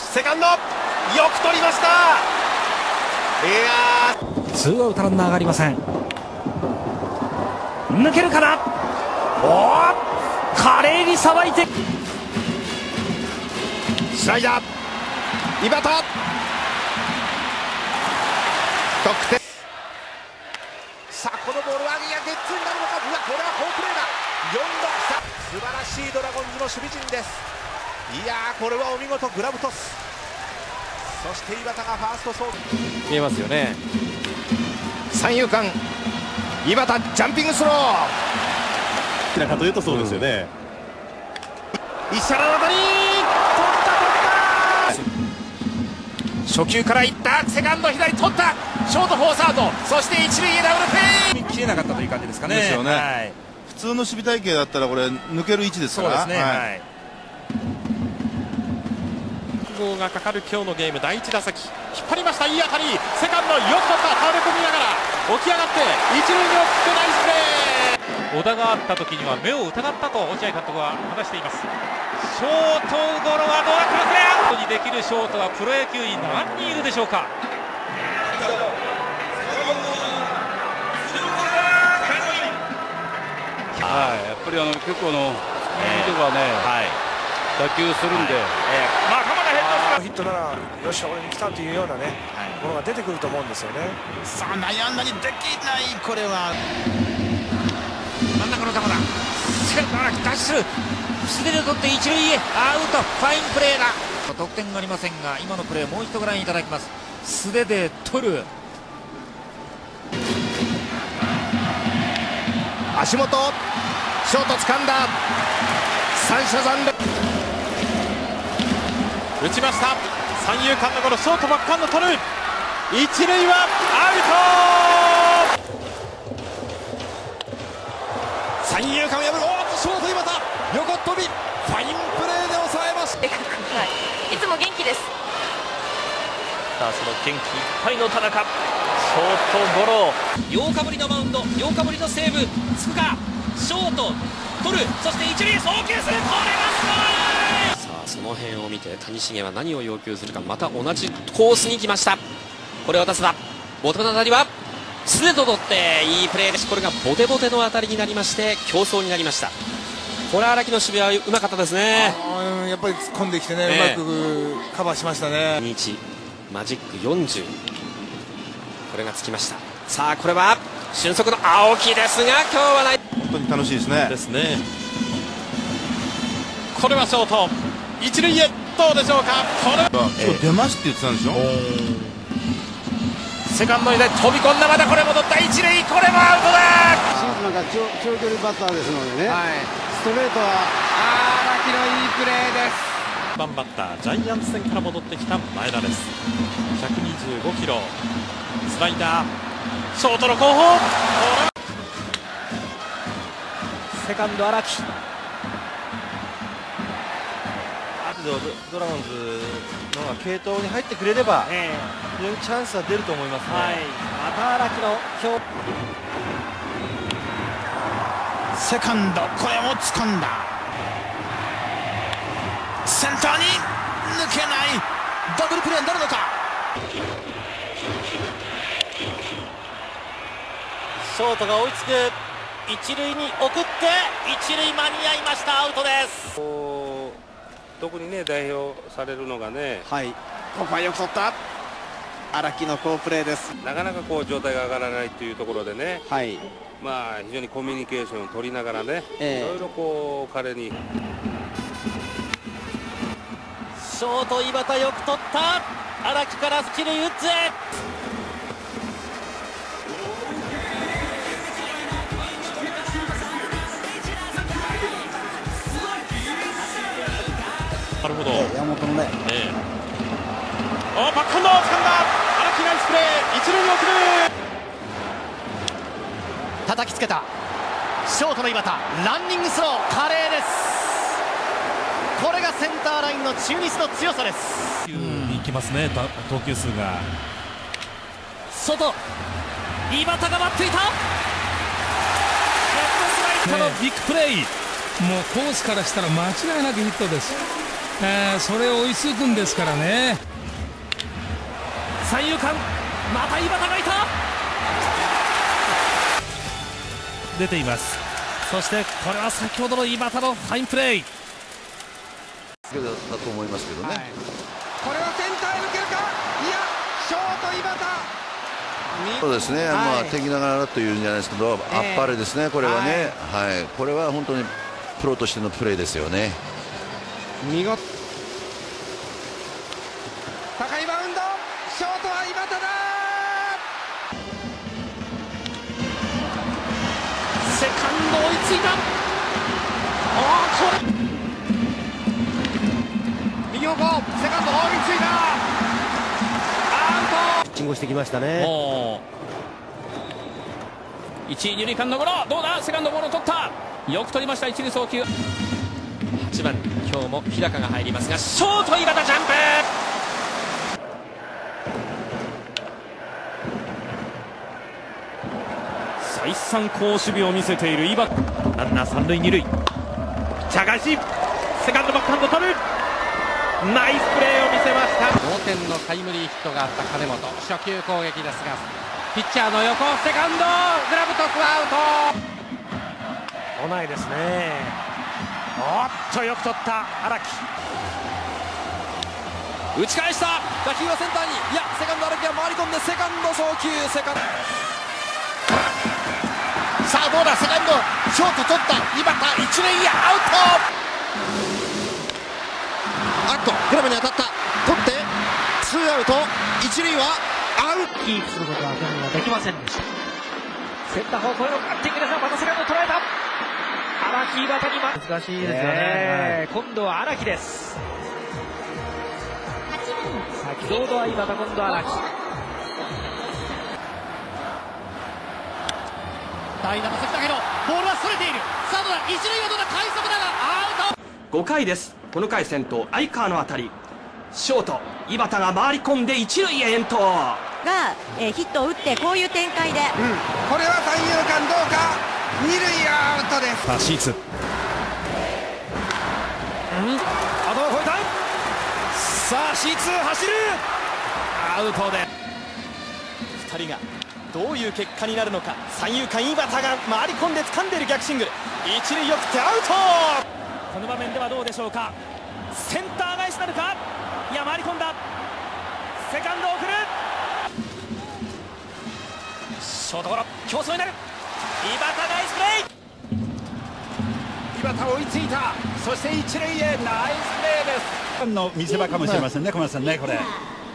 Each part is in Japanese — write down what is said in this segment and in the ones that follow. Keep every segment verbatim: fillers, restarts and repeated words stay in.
セカンドよく取りました。いやー、 ツーアウトランナーがありません。抜けるかな。おー、華麗にさばいてスライダー、井端得点。さあこのボールはゲッツーになるのか。うわ、これは好プレーだ。よんろくさん、素晴らしいドラゴンズの守備陣です。いやー、これはお見事、グラブトス。そして井端がファースト走塁、見えますよね。三遊間、井端ジャンピングスロー。どちらかというとそうですよね。うん、石原の当たり、取った取った。初球からいった、セカンド左取った、ショートフォーサード、そして一塁へダブルプレー。切れなかったという感じですかね。 ですよね、 はい、 普通の守備隊形だったらこれ抜ける位置ですから。 そうですね、はい、号がかかる今日のゲーム、第一打席引っ張りました。いい当たり、セカンドよく取った。倒れ込みながら起き上がって一塁に送ってナイスプレー。小田があった時には目を疑ったと落合監督は話しています。ショートゴロはどうだ。クロスレアウトにできるショートはプロ野球に何人いるでしょうか。 はい、やっぱりあの結構のスピードがね、はい、打球するんで、はい、えー、まあ鎌田ヘッドスラヒットならよし俺に来たというようなね、はい、ものが出てくると思うんですよね。 さあ内野安打にできない。これは真ん中の球だ。セカンド荒木ダッシュする。素手で取って一塁へアウト。ファインプレーだ。得点がありませんが、今のプレーもう一度ご覧いただきます。素手で取る。 足元ショート掴んだ。三者残塁、打ちました。三遊間のゴロ、ショートバックハンド取る。一塁はアウト。三遊間を破る。おーっとショート井端横飛び、ファインプレーで抑えました。 はい、いつも元気です。 さあその元気いっぱいの田中、ショートゴロ。ようかぶりのマウンド、ようかぶりのセーブ、つくか。ショート取る、そして一塁送球する。これはすごい。 さあその辺を見て谷繁は何を要求するか。また同じコースに来ました。これを渡すだ。元の当たりは素手と取っていいプレーです。これがボテボテの当たりになりまして競争になりました。これ荒木の守備はうまかったですね。 やっぱり突っ込んできてね、ね、うまくカバーしましたね。 にじゅういちマジックよんじゅう、これがつきました。さあこれは俊足の青木ですが今日はない。 本当に楽しいですね。 ですね。これはショート一塁へ、どうでしょうか。これ今日出ますって言ってたんでしょ。 セカンドに飛び込んだ。まだこれ戻った一塁、これもアウトだ。 シーズンなんか長距離バッターですのでね、はい、ストレートは荒木のいいプレーです。 バンバッタージャイアンツ戦から戻ってきた前田です。ひゃくにじゅうごキロ、スライダー、ショートの後方、セカンド荒木。 ドラゴンズの方が継投に入ってくれれば、えー、非常にチャンスは出ると思いますね。はい、 また荒木の今日セカンド、これも掴んだ。センターに抜けない。ダブルプレーになるのか。 ショートが追いつく。一塁に送って一塁間に合いました。アウトです。 特にね代表されるのがね、 はい、ここはよく取った荒木の好プレーです。 なかなかこう状態が上がらないというところでね、 はい、 まあ非常にコミュニケーションを取りながらね、 えー、 いろいろこう彼に。 ショート井端よく取った。荒木から一塁打つへ。 なるほど。 山本のね。 ええ。おバックハンドを掴んだ。荒木ナイスプレー。一塁に送る。 叩きつけた。ショートの井端、ランニングスロー、華麗です。これがセンターラインの中日の強さです。 に行きますね。投球数が。 外。井端が待っていた。 ヘッドスライダーのビッグプレー。もうコースからしたら間違いなくヒットです。 えー、それを追いつくんですからね。 三遊間、また井端がいた、出ています。そしてこれは先ほどの井端のファインプレーだと思いますけどね、はい、 これはセンターへ抜けるか、いやショート井端、 そうですね、はい、まあ敵ながらというんじゃないですけど、えー、あっぱれですね、これはね、はい、はい、これは本当にプロとしてのプレーですよね。 見事、高いバウンド、ショートは井端だ、 セカンド追いついた、あーこれ右方向、セカンド追いついた、アウト、 ピッチングをしてきましたね。 一塁二塁間のゴロ、どうだ、セカンドボールを取った、よく取りました、一塁送球。はちばん今日も日高が入りますが、ショート井端ジャンプ、再三好守備を見せている井端、ランナー三塁二塁、茶返し、セカンドバックハンド取る、ナイスプレーを見せました。 同点のタイムリーヒットがあった金本、初球攻撃ですがピッチャーの横、セカンドグラブトスアウト、 来ないですね。おっとよく取った荒木、打ち返した、打球はセンターに、いやセカンド荒木は回り込んでセカンド送球、セカンド、 さあどうだ、セカンドショート取った井端、一塁へアウト、あっとグラブに当たった、取ってツーアウト、一塁はアウト、 キープすることは去年はできませんでした。センター方向へのカッティングですが、またセカンド捉えた、荒木井端に難しいですよね、今度は荒木です。先ほどは井端、今度は荒木、 代打の関だけどボールはそれている、さあどうだ、一塁はどうだ、快速だがアウト。 ごかいです。この回先頭相川の当たり、ショート井端が回り込んで一塁へ遠投が、えー、ヒットを打ってこういう展開で、うん、 これは三遊間どうか、二塁アウトです。 さあシーツ、うん、頭を越えた、さあシーツ走る、アウトでふたりがどういう結果になるのか。三遊間井端が回り込んで掴んでいる逆シングル、一塁よくてアウト、この場面ではどうでしょうか、センター返しなるか、いや回り込んだ、セカンド送る、ショートゴロ、競争になる、井端ナイスプレー、井端追いついた、そして一塁へナイスプレーです。 の見せ場かもしれませんね、小松さんね、これう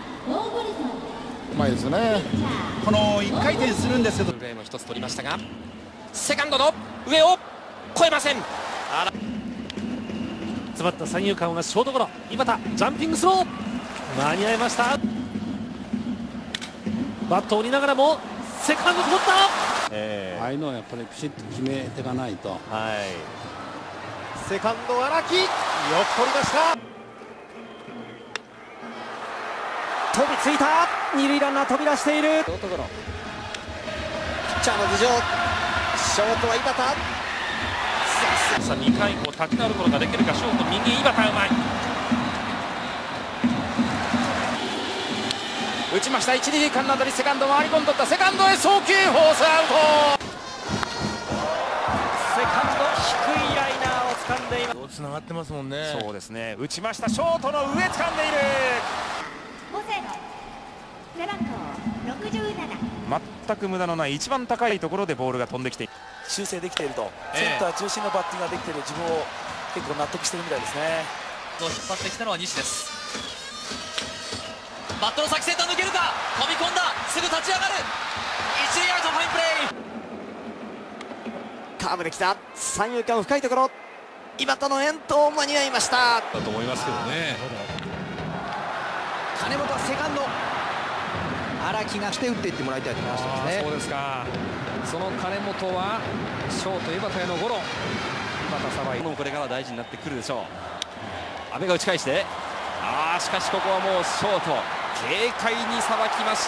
まいですね。このいっかい転するんですけど、 プレーも一つ取りましたが、セカンドの上を越えません。あら、 詰まった三遊間はショートゴロ、井端ジャンピングスロー、間に合いました。バットを折りながらもセカンド取った、 えー、ああいうのはやっぱりピシッと決めていかないと。はい、 セカンド荒木よく取りました、 飛びついた、二塁ランナー飛び出している、ショートゴロ、 ピッチャーの頭上、ショートは井端、 さあにかい以降立ち直ることができるか、ショート右、井端うまい、打ちました、一塁間の当たり、セカンド回り込んどった、セカンドへ送球、フォースアウト、セカンド低いライナーを掴んでいます、 つながってますもんね。 そうですね、打ちました、ショートの上掴んでいる、全く無駄のない一番高いところでボールが飛んできて修正できていると、えー、センター中心のバッティングができている自分を結構納得しているみたいですね。 引っ張ってきたのは西です。バットの先センター抜けるか、飛び込んだ、すぐ立ち上がる、一塁アウト、ファインプレー、カーブできた、三遊間深いところ、井端の遠投間に合いました。 だと思いますけどね。 金本はセカンド、荒木がして打っていってもらいたいと思いますね。 そうですか。その金本はショート井端へのゴロ、井端さばいもこれから大事になってくるでしょう。阿部が打ち返して、ああしかしここはもうショート軽快にさばきまして、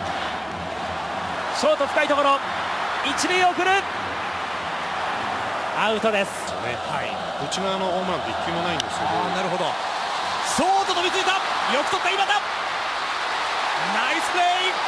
ショート深いところ、一塁送る、 アウトです。 はい、内側のホームランっていっきゅうもないんですけど。 なるほど。ショート飛びついた、よく取った井端、ナイスプレー。